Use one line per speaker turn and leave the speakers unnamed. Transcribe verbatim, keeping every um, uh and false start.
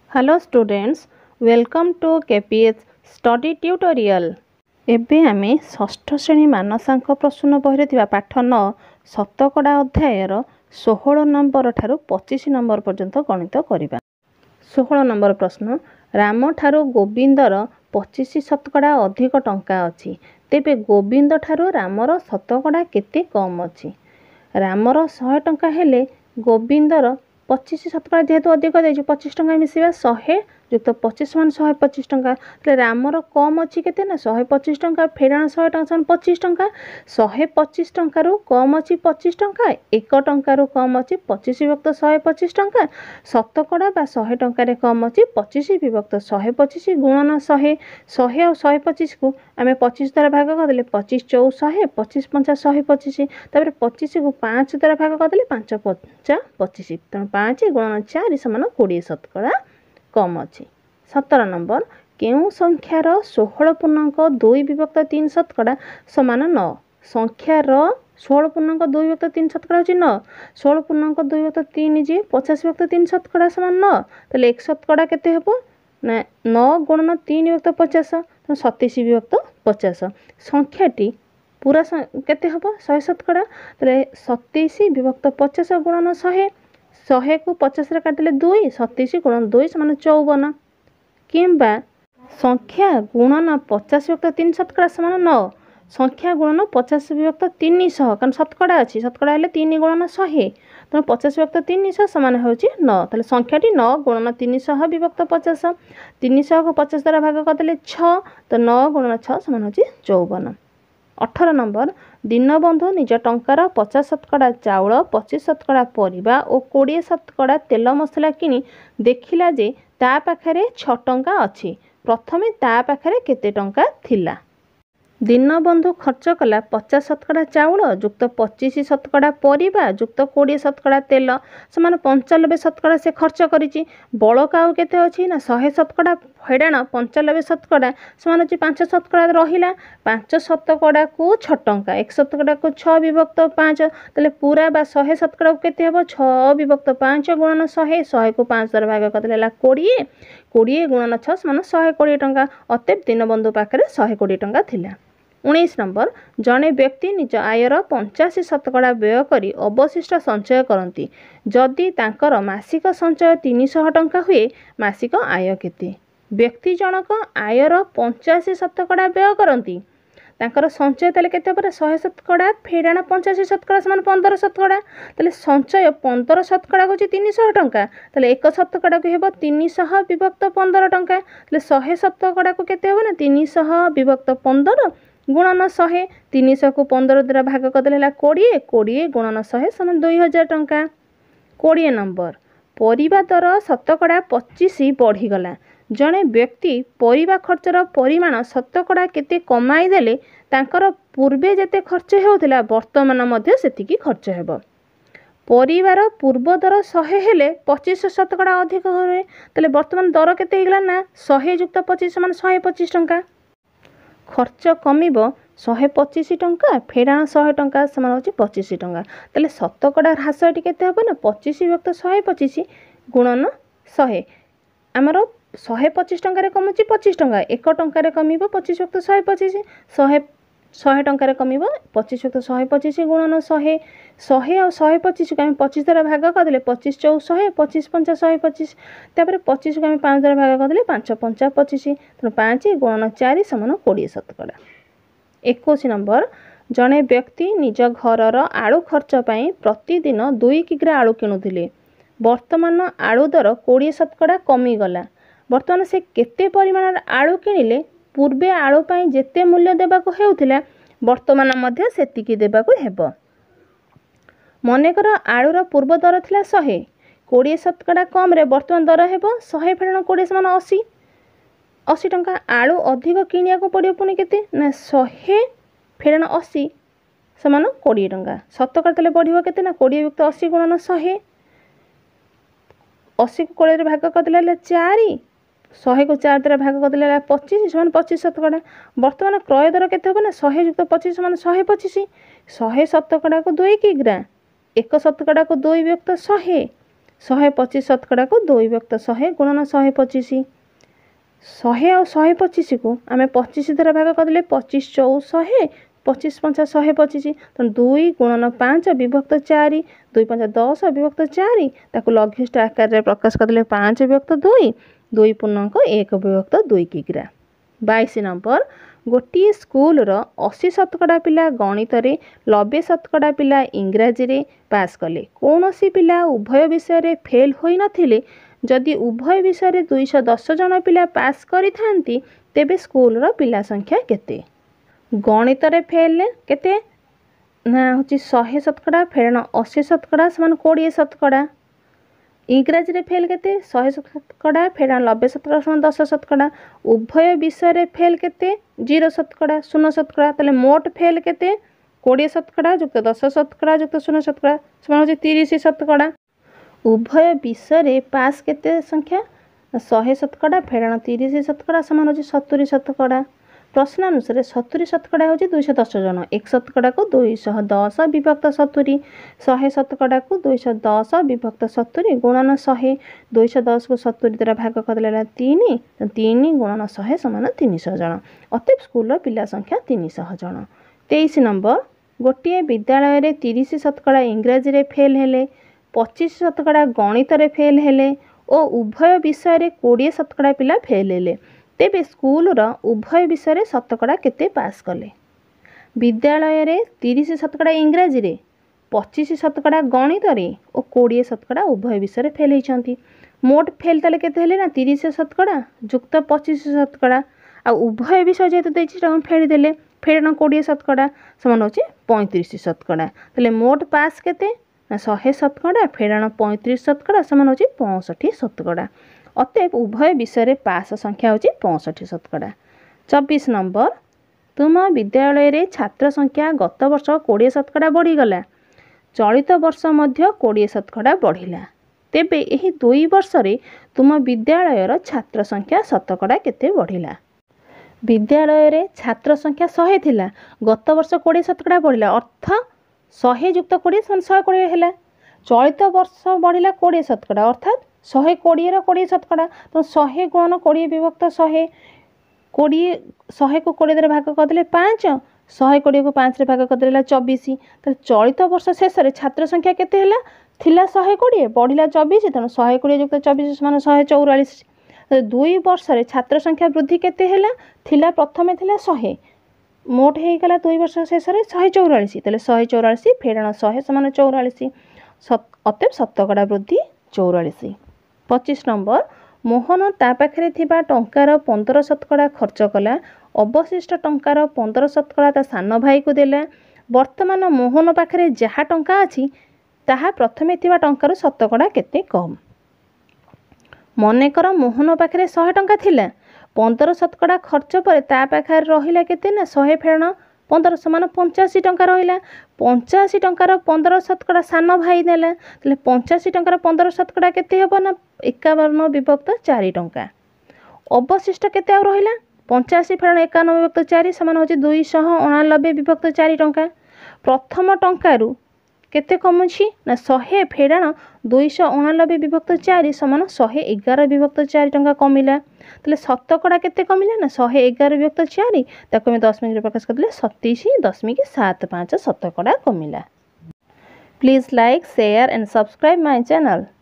Hello students, welcome to KPS study tutorial. एबे आमे षष्ठ श्रेणी मानसांक प्रश्न बहिरे थिबा पाठ नौ शतकड़ा अध्यायर षोहल नंबर ठारू पच्चीस नंबर पर्यंत गणित करिबा। षोहल नंबर प्रश्न, राम ठारू गोविंदर पच्चीस शतकड़ा अधिक टंका अछि, तेबे गोविंद ठारू रामर शतकड़ा केते कम अछि। रामर सौ टंका हेले गोविंदर पच्चीस शतकड़ा जेहेतु अधिक देछि पच्चीस टंका मिसिबा सौ जुक्त पच्चीस मान सौ पच्चीस टंका, तले रामर कम अछि केते ना सौ पच्चीस टंका, फेराण सौ टंका समान पच्चीस टंका, सौ पच्चीस टंका रु कम अछि पच्चीस टंका, एक टंका रु कम अछि पच्चीस विभक्त सौ पच्चीस टंका, शतकड़ा बा सौ टंका रे कम अछि पच्चीस विभक्त सौ पच्चीस गुणन सौ, सौ और सौ पच्चीस को आमे पच्चीस द्वारा भाग कर देले पच्चीस चौ सौ, पच्चीस पंचा सौ पच्चीस, तापर पच्चीस को पाँच द्वारा भाग कर देले पाँच पंचा पच्चीस, तेणु पाँच गुणन चार समान बीस शतकड़ा कम अछि। सतर नंबर, केउ संख्यार षोहल पूर्णांक दुई विभक्त तीन शतकड़ा समान नौ। संख्यार षोहल पूर्णांक दुई विभक्त तीन शतकड़ा होछि नौ, षोहल पूर्णांक दुई विभक्त तीन जे पचास विभक्त तीन शतकड़ा समान नौ, ताले एक शतकड़ा केते हेबो ना नौ गुणन तीन विभक्त पचास, तो सत्ताईस विभक्त पचास। संख्याटी पूरा केते हेबो सौ शतकड़ा, ताले सत्ताईस विभक्त पचास गुणन सौ, सौ को पचास रे काटिले दुई, सत्ताईस गुणन दुई समान चौवन, किंबा संख्या गुणन पचास विभक्त तीन शतकड़ा समान नौ, संख्या गुणन पचास विभक्त तीन सौ, कारण शतकड़ा अच्छी शतकड़ा हेले तीन गुणन सौ, तेणु पचास विभक्त तीन सौ समान होछि नौ, ताले संख्याटी नौ गुणन तीन सौ विभक्त पचास, तीन सौ को पचास द्वारा भाग करदेले छः, तो नौ गुणन छः समान होछि चौवन। अठारह नंबर, दीनबंधु निज टंकार पचास शतकड़ा चाउल, पच्चीस शतकड़ा परिबा और बीस शतकड़ा तेल मसला किनी देखिला जे ता पाखरे छह टंका अछि, प्रथमे ता पाखरे केते टंका थिला। दीनबंधु खर्च कला पचास शतकड़ा चाउल जुक्त पच्चीस शतकड़ा परिबा जुक्त बीस शतकड़ा तेल समान पंचानबे शतकड़ा से खर्च करिछि, बड़का आउ केते अछि ना सौ शतकड़ा फेडाण पंचानबे शतकड़ा समान अछि पाँच शतकड़ा रहिला, पाँच शतकड़ा को छह टंका, एक शतकड़ा को छह विभक्त पाँच, ताले पूरा बा सौ शतकड़ा को केते हेबो छह विभक्त पाँच गुणन सौ, सौ को पाँच द्वारा भाग करदेला बीस, बीस गुणन छह समान एक सौ बीस टंका, अतएव दीनबंधु पाखरे एक सौ बीस टंका थिला। उन्नीस नंबर, जड़े व्यक्ति निज आयर पचासी शतकड़ा व्यय करी अवशिष्ट संचय करती, जदि तांकर मासिक संचय तीन सौ टंका हुए मासिक आय केते। व्यक्ति जनक आयर पचासी शतकड़ा व्यय करती, तांकर संचय ताले केते पर सौ शतकड़ा फेराण पचासी शतकड़ा समान पंद्रह शतकड़ा, ताले संचय पंद्रह शतकड़ा को तीन सौ टंका, ताले एक शतकड़ा को हेबो तीन सौ विभक्त पंद्रह टंका, ताले सौ शतकड़ा को केते हेबो ना तीन सौ विभक्त पंद्रह गुणन सौ, तीन सौ को पंद्रह द्वारा भाग करदेला बीस, बीस गुणन सौ समान दुई हजार टंका। बीस नंबर, परिबा दर शतकड़ा पच्चीस बढ़ीगला, जड़े व्यक्ति परिबा खर्चर परिमाण शतकड़ा केते कमाई देले तांकर पूर्वे जेते खर्च हेउथिला वर्तमान मध्य सेतिकी खर्च हेबो। परिवार पूर्व दर सौ हेले पच्चीस शतकड़ा अधिक हुए, ताले वर्तमान दर केते हेगला ना सौ जुक्त पच्चीस समान सौ पच्चीस टंका, खर्च कमिबो सौ पच्चीस टंका फेराण सौ टंका समान होछि पच्चीस टंका, ताले शतकड़ा ह्रास एटी केते हेबो ना पच्चीस विभक्त सौ पच्चीस गुणन सौ, आमर सौ पच्चीस टंका रे कमुछि पच्चीस टंका, एक टंका रे कमिबो पच्चीस विभक्त सौ पच्चीस, सौ सौ टंका रे कमिबो पच्चीस विभक्त सौ पच्चीस गुणन सौ, सौ और सौ पच्चीस को आम पच्चीस द्वारा भाग करदेले पच्चीस चौ सौ, पच्चीस पंचा सौ पच्चीस, तापर पच्चीस को आम पाँच द्वारा भाग करदेले पाँच पंचा पच्चीस, तेणु पाँच गुणन चार समान बीस शतकड़ा। इक्कीस नंबर, जड़े व्यक्ति निज घरर आलू खर्च पाई प्रतिदिन दुई किग्रा आलू किणुथिले, वर्तमान आलू दर बीस शतकड़ा कमिगला, वर्तमान से केते परिमाण आलू किणिले पूर्वे आलू पाई जेते मूल्य देबाको हेउथिला वर्तमान मध्य सेतिकी देबाको हेबो। मनेकर आलूर पूर्व दर थिला सौ, बीस शतकड़ा कम रे वर्तमान दर हेबो सौ फेराण बीस समान अस्सी, अस्सी टंका, आलू अधिक किनिया को पड़ियो पुनी केते ना सौ फेराण अस्सी समान बीस टंका, शतकड़ा तले बढ़िबो केते ना बीस युक्त अस्सी गुणन सौ, अस्सी को बीस रे भाग करदेला चार, सौ को चार द्वारा भाग करदेला पच्चीस समान पच्चीस शतकड़ा, वर्तमान क्रय दर केते हेबो ना सौ युक्त पच्चीस समान सौ पच्चीस, सौ शतकड़ा को दुई किग्रा, एक शतकड़ा को दुई विभक्त सौ, शहे पचिश शतकड़ा को दुई विभक्त शहे गुणन शहे पचिश शहे आ शहे पचिश को आम पचिश द्वारा भाग करदे पचिश चौ शहे पचिश पंचा शहे पचिश तेणु दुई गुणन पाँच विभक्त चार दुई पंचा दस विभक्त चार ताकू लघिष्ठ आकार में प्रकाश करदे पाँच विभक्त दुई दुई पूर्णांक एक विभक्त दुई किग्रा। बाईस नंबर गोटे स्कूल अशी शतकड़ा पिला गणित रे नब्बे शतकड़ा पिला इंग्राजी रे पास कले कौन सी पिला उभय विषय रे फेल होई नथिले जदि उभय विषय रे दुई सौ दस जन पिला पास करि थांती तेबे स्कूल रो पिला संख्या केते गणित रे फेल केते ना होची शहे शतकड़ा फेरण अशी शतकड़ा समान कोड़े शतकड़ा इंग्राजी रे फेल केते शहे शतकड़ा फेरण नब्बे शतकड़ा समान दस शतकड़ा उभय विषय रे फेल केते जीरो शतकड़ा शून्य शतकड़ा ताले मोट फेल केते कोड़े शतकड़ा युक्त दस शतकड़ा युक्त शून्य शतकड़ा समान होची तीस शतकड़ा उभय विषय रे पास केते संख्या शहे शतकड़ा फेरण तीस शतकड़ा समान होची सत्तरी शतकड़ा। प्रश्न अनुसार सत्तरी शतकड़ा होची दुई सौ दस जन एक शतकड़ा को दुई सौ दस विभक्त सत्तरी शहे शतकड़ा को दुई सौ दस विभक्त सत्तरी गुणन शहे दुई सौ दस को सत्तरी द्वारा भाग करदे तीन तीन गुणन शहे समान तीन सौ जन अतएव स्कूल पिला संख्या तीन सौ जन। तेईस नंबर गोटे विद्यालय रे तीस शतकड़ा इंग्राजी रे फेल हेले पच्चीस शतकड़ा गणित रे फेल हेले और उभय विषय रे बीस शतकड़ा पिला फेल हेले तेबे स्कूल रो उभय विषय रे शतकड़ा केते पास कले विद्यालय रे तीस शतकड़ा इंग्राजी रे पच्चीस शतकड़ा गणित रे और बीस शतकड़ा उभय विषय रे फेल होइछंती मोट फेल ताले केते हेले ना तीस शतकड़ा युक्त पच्चीस शतकड़ा आ उभय विषय जेते देछि ताको फेरि देले फेरन बीस शतकड़ा समान होछि पैंतीस शतकड़ा ताले मोट पास केते ना शहे शतकड़ा फेराण पैंतीस शतकड़ा समान होछि पैंसठ शतकड़ा अतएव उभय विषय रे पास संख्या होछि पैंसठ शतकड़ा। चौबीस नंबर तुम विद्यालय रे छात्र संख्या गत वर्ष बीस शतकड़ा बढ़ीगला चलित वर्ष मध्य बीस शतकड़ा बढ़िला तेबे एही दुई वर्ष रे तुम विद्यालय रो छात्र संख्या शतकड़ा केते बढ़िला विद्यालय रे छात्र संख्या सौ थिला गत वर्ष बीस शतकड़ा बढ़िला अर्थ सौ युक्त बीस मान सौ बीस हैला चलित वर्ष बढ़िला बीस शतकड़ा अर्थात सौ बीस रो बीस शतकड़ा तो सौ गुणन बीस विभक्त सौ बीस सौ को बीस द्वारा भाग करदे पाँच सौ बीस को पाँच रे भाग करदे चौबीस तो चलित वर्ष शेष रे छात्र संख्या केते हैला थिला सौ बीस बढ़िला चौबीस तेणु सौ बीस युक्त चौबीस समान शहे चौरालीस दुई वर्ष रे छात्र संख्या वृद्धि केते हैला थिला प्रथमे थिला सौ मोट हो गला दुई वर्ष शेष में शहे चौरालीस तेल शहे चौरालीस फेराण शहे समान चौरालीस अतएव शतकड़ा वृद्धि चौरालीस। पच्चीस नंबर मोहन ता पाखे थिबा टंकार पंदर शतकड़ा खर्च कला अवशिष्ट टंकार पंदर शतकड़ा ता सान भाई को देला वर्तमान मोहन पाखे जहाँ टंका अच्छी ताहा प्रथमे थिबा टंकार शतकड़ा केते कम मनेकर मोहन पाखे शहे टंका थिला पंदर शतकड़ा खर्च पर ता पाखे रहिला केते ना शहे फेराण पंदर समान पंचाशी टंका रहिला पंचाशी टंकार पंदर शतकड़ा सान भाई नेला ताले पंचाशी टंकार पंदर शतकड़ा केते हेबो ना इक्यावन विभक्त चार टंका अवशिष्ट केते आ रहिला पंचाशी फेराण इक्यावन विभक्त चार समान होची दुई सौ अणानबे विभक्त चार टंका प्रथम टंकारु केते कमुछि ना शहे फेराण दुई सौ अणानबे विभक्त चार समान शहे एगार विभक्त चार टंका कमिला ताले शतकड़ा केते कमिला ना शहे एगार विभक्त चार ताको मैं दशमिक प्रकाश करदे सत्तीस दशमिक सात पाँच शतकड़ा कमिला। Please like share and subscribe my channel.